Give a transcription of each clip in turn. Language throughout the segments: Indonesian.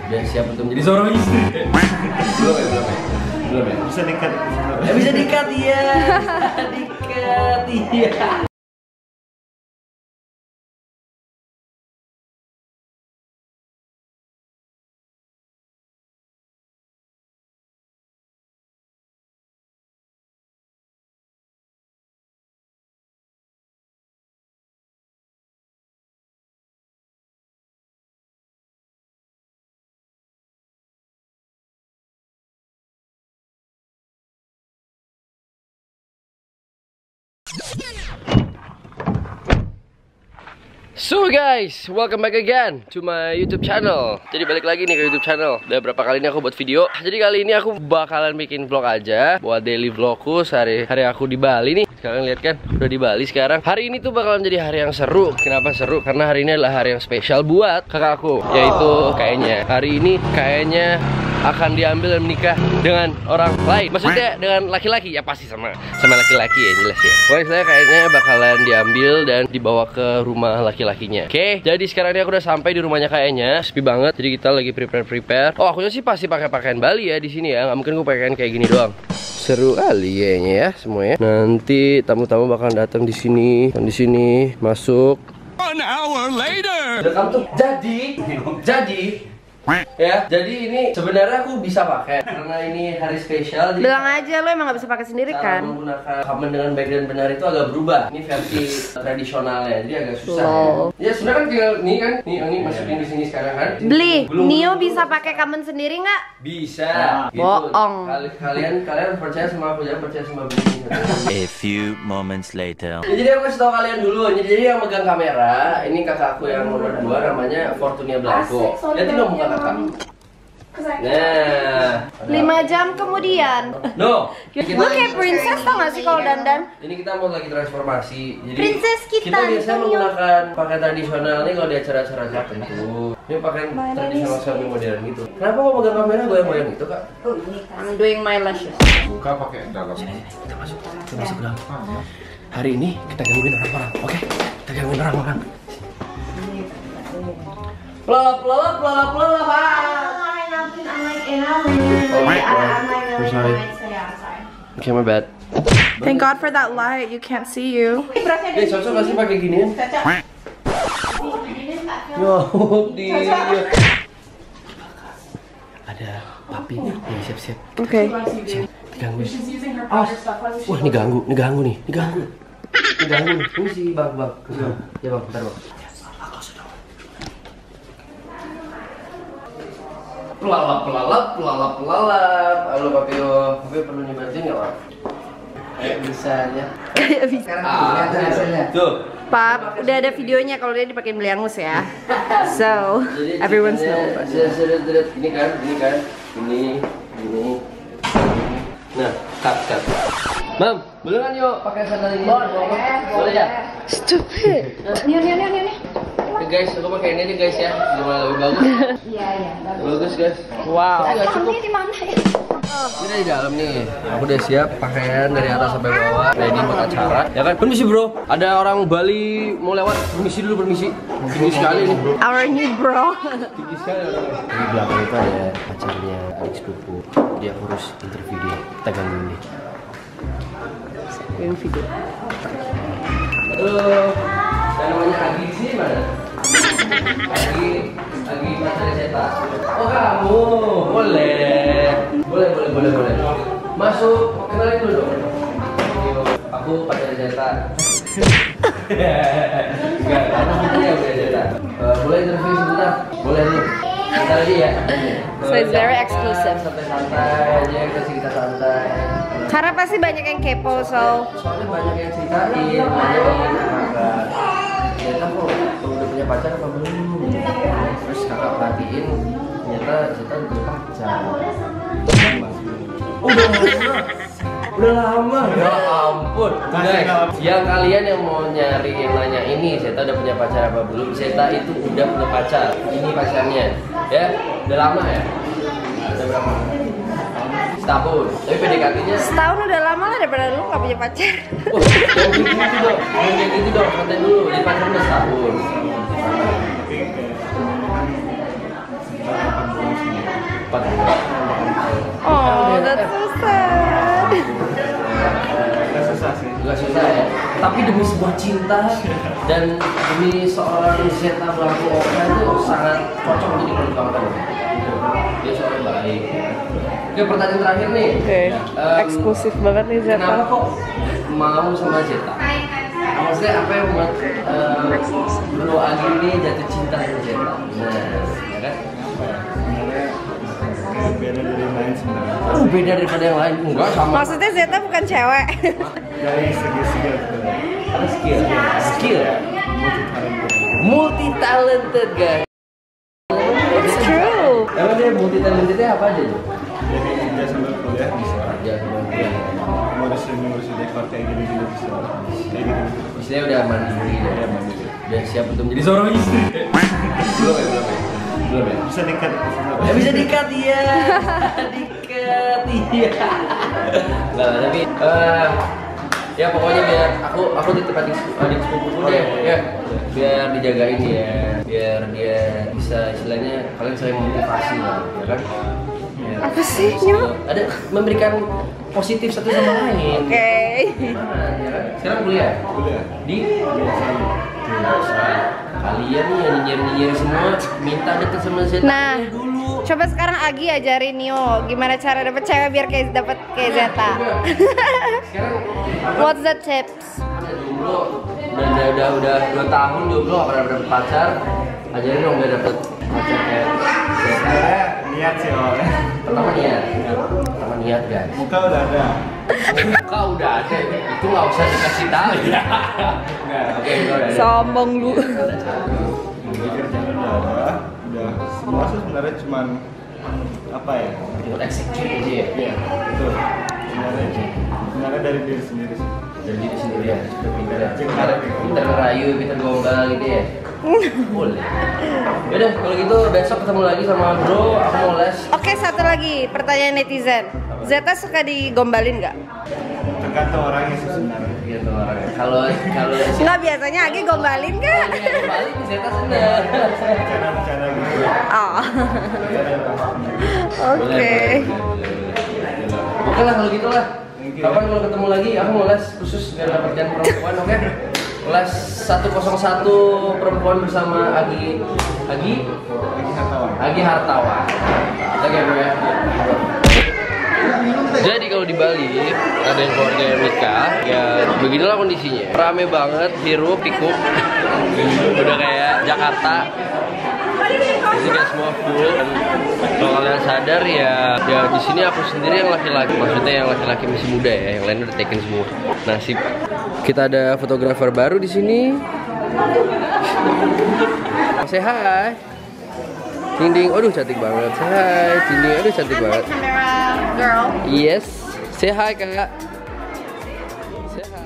Biar siap untuk menjadi seorang istri. Belum ya. Bisa dikat. Bisa dikat iya. Dikat iya. So guys, welcome back again to my YouTube channel. Jadi balik lagi nih ke YouTube channel. Udah berapa kali ini aku buat video. Jadi kali ini aku bakalan bikin vlog aja, buat daily vlogku sehari-hari aku di Bali nih. Kalian lihat kan, udah di Bali sekarang. Hari ini tuh bakalan jadi hari yang seru. Kenapa seru? Karena hari ini adalah hari yang spesial buat kakakku, yaitu kayaknya hari ini kayaknya akan diambil dan menikah dengan orang lain. Maksudnya dengan laki-laki, ya pasti sama laki-laki ya, jelas ya. Pokoknya saya kayaknya bakalan diambil dan dibawa ke rumah laki-lakinya. Oke, jadi sekarang ini aku udah sampai di rumahnya kayaknya. Sepi banget, jadi kita lagi prepare. Oh, akunya sih pasti pakai pakaian Bali ya di sini ya. Nggak mungkin gue pakaian kayak gini doang. Seru kali kayaknya ya semuanya. Nanti tamu-tamu bakalan datang di sini, masuk. 1 hour later. Kamu tuh jadi ya, jadi ini sebenarnya aku bisa pakai karena ini hari spesial. Bilang aja lo emang gak bisa pakai sendiri kan? Cara menggunakan kamen dengan baik dan benar itu agak berubah. Ini versi tradisionalnya, jadi agak susah ya. Ya sebenarnya kan tinggal nih kan, ini masukin di sini sekarang kan. Beli, Nio bisa pakai kamen sendiri nggak? Bisa. Gitu. Bohong. Kalian percaya sama aku, jangan percaya sama Beli. A few moments later. Ya, jadi aku kasih tau kalian dulu. Jadi yang megang kamera ini kakakku yang nomor 2, namanya Fortunia Blanco. Lihatin dong muka kakak. Nah, 5 jam kemudian. No. Gue kayak princess tau gak sih kalau dandan? Ini kita mau lagi transformasi. Jadi Princess kita biasanya menggunakan pakaian tradisional nih kalau di acara-acara tertentu. Ini pakaian tradisional semi modern gitu. Kenapa kok megang kamera goyang-goyang gitu, Kak? I'm doing my lashes. Buka pakai dalam. Kita masuk ke dalam. Hari ini kita gangguin orang-orang, oke? Kita gangguin orang-orang. Pelolap. Okay, my bad. Thank God for that light. You can't see you. Cocok gak sih pakai ginian? Yo, dia. Ada papi nih, siap-siap. Okay. Digangguin. Wah, ini ganggu nih. Ini si Bang. Ya Bang, bentar Bang. Pelalap. Halo Papio perlu dibantuin nggak Pak? Bisa ya. Sekarang lihat hasilnya. Tuh. Pap, udah ada videonya kalau dia dipakein beliangus ya. So, everyone's know. Ini kan. Nah, cut. Mam, boleh kan yuk pakai sandal ini? Boleh ya? Stupid. Nih. Guys, aku pakai ini nih guys ya. Gimana lebih bagus? Iya. Bagus guys. Wow. Kamu di mana ya? Ini di dalam nih. Aku udah siap pakaian dari atas sampai bawah. Ready buat acara. Ya kan? Permisi bro. Ada orang Bali mau lewat. Permisi. Tinggi sekali nih. Our new bro. Tinggi sekali orangnya. Di belakang itu ada pacarnya adik sepupu. Dia urus interview dia. Kita gangguin dia. Yang video. Halo. Yang namanya Agi sih mana? Agi pacarnya Zeta. Oh kamu. Boleh. Masuk. Kenalin dulu dong. Aku pacarnya Zeta. Enggak, aku punya Zeta. Boleh interview sebentar? Boleh nih. Bentar lagi ya. So it's very exclusive. Santai-santai aja, kita santai. Karena pasti banyak yang kepo, so Soalnya banyak yang ceritain, banyak yang kakak. Ternyata kok udah punya pacar apa belum? Terus kakak perhatiin, ternyata Zeta udah punya pacar. Udah lama. Ya ampun. Guys, yang kalian yang mau nyari yang nanya ini Zeta udah punya pacar apa belum? Zeta itu udah punya pacar. Ini pacarnya. Ya, udah lama ya? Udah berapa? Setahun. Tapi PDKT-nya setahun udah lama lah daripada lu gak punya pacar. oh, yang gitu dong, konten dulu. Jadi pacar udah setahun. That's so sad. Gak susah ya. Tapi demi sebuah cinta dan demi seorang Zeta Blanco Oka itu sangat cocok untuk diperjuangkan. Dia seorang baik. Oke, pertanyaan terakhir nih. Oke, eksklusif banget nih Zeta. Kenapa kok mau sama Zeta? Maksudnya apa yang membuat Bro Agi ini jatuh cinta sama Zeta? Nah, ya kan? Beda dari yang lain sebenarnya. Beda daripada yang lain. Enggak sama. Maksudnya Zeta bukan cewek. Dari segi skill Ada skill. Skill. Multi talented guys. It's true. Emang dia multi talentednya apa aja tuh? Jadi kerja sambil kuliah bisa. Kerja sama dia. Ngurusin dekor kayak gini juga bisa. Kayak gitu. Istilahnya udah mandiri ya. Ya mandiri. Udah siap untuk menjadi seorang istri. Belum ya. Bisa dikat. Ya bisa dikat iya. Dikat iya. Enggak lah, tapi ya pokoknya biar aku titip adik sepupuku deh ya. Biar dijagain ya. Biar dia bisa istilahnya kalian saling memotivasi lah, ya kan? Ya, Apa sih, Nyok? Ada memberikan positif satu sama lain. Oke. Nah, ya kan? Sekarang kuliah. Di kalian nih yang nyinyir semua minta deket sama Zeta Nah, dulu. coba sekarang Agi ajarin Nio gimana cara dapet cewek biar kayak dapet kayak Zeta. Sekarang What's the tips? jomblo udah 2 tahun jomblo gak pernah dapet pacar. Ajarin dong biar dapet pacar kayak Zeta. Saya niat sih awalnya. Pertama niat guys. Muka udah ada. Muka udah ada, itu nggak usah dikasih tahu ya. Oke, udah ada. Sombong lu. Kerjaan udah ada. Udah semua sih sebenarnya cuman apa ya? Ikut execute aja ya. Iya, betul. Sebenarnya dari diri sendiri sih. Dari diri sendiri ya. Kita ngerayu, kita gombal gitu ya. Boleh. Yaudah, kalau gitu besok ketemu lagi sama Bro. Aku mau les. Oke, satu lagi pertanyaan netizen. Zeta suka digombalin nggak? Tergantung orangnya sih sebenarnya. Gitu orangnya. Kalau Nggak, biasanya Agi gombalin nggak? kembali Zeta senang. Bercanda-bercanda gitu. Oh. Oke. Oke lah kalau gitu lah. Kapan kalau ketemu lagi, aku mau les khusus biar dapatkan perempuan, oke? Les 101 perempuan bersama Agi Hartawan. Oke bro ya. Jadi kalau di Bali ada yang keluarga yang nikah, ya beginilah kondisinya. Rame banget, hiruk pikuk. Udah kayak Jakarta. Jadi kayak semua full. Dan kalau kalian sadar ya di sini aku sendiri yang laki-laki. Maksudnya yang laki-laki masih muda ya, yang lain udah taken semua. Nasib. Kita ada fotografer baru di sini. Say hi. Ding ding, aduh cantik banget. Say hi, ding ding, aduh cantik banget. Camera girl. Yes, say hi kakak. Say hi.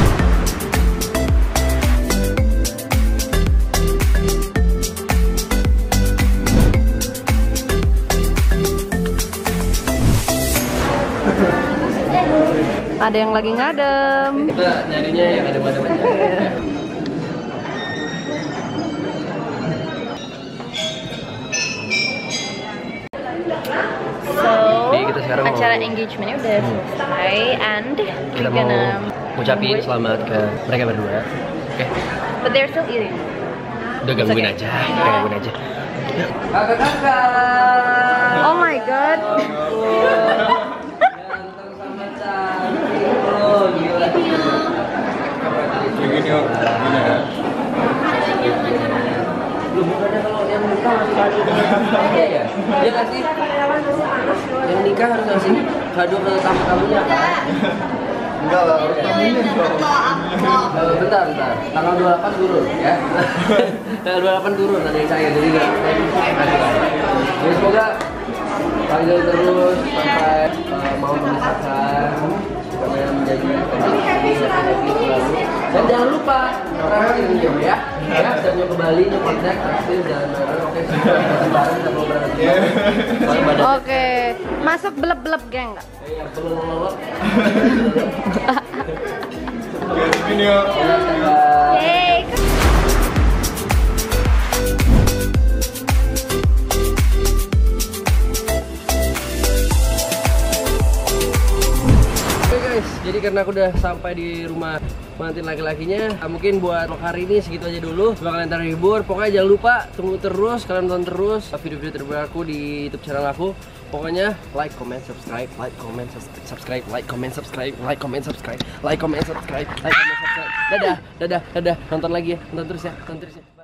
Ada yang lagi ngadem. Kita nyarinya yang ada pada aja. So, Nih, kita sekarang mau- acara engagementnya udah selesai and Kita we're mau gonna ngucapin selamat ke mereka berdua. Oke, but they're still eating. udah gangguin okay. aja, gangguin aja. Kakak-kakak. Oh my god. Ganteng sama cantik. Oh, gila. Begini yuk, gini ya. Lu bukannya kalau yang nikah harus kado iya ya? Iya nggak sih? Yang nikah harus ngasih kado ke tamu-tamunya kan? Enggak lah, tamunya dong. Bentar. Tanggal 28 turun ya. Tanggal 28 turun ada yang saya jadi nggak. Jadi semoga panggil terus sampai mau memisahkan supaya menjadi happy selalu. Dan jangan lupa orang ini ya. Ya, kita mau ke Bali, ke Pontianak, pasti jangan bareng. Oke, bareng kita mau berangkat. Oke, masuk belep-belep geng nggak? Belum. Begini yuk. Yeay. guys, jadi karena aku udah sampai di rumah pengantin laki-lakinya, mungkin buat vlog hari ini segitu aja dulu. Semoga kalian terhibur. Pokoknya jangan lupa tunggu terus, kalian tonton terus video-video terbaru aku di YouTube channel aku. Pokoknya like, comment, subscribe, like, comment, subscribe, like, comment, subscribe, like, comment, subscribe, like, comment, subscribe, like, comment, subscribe. Dadah, dadah, dadah. Nonton lagi ya, nonton terus ya, nonton terus ya.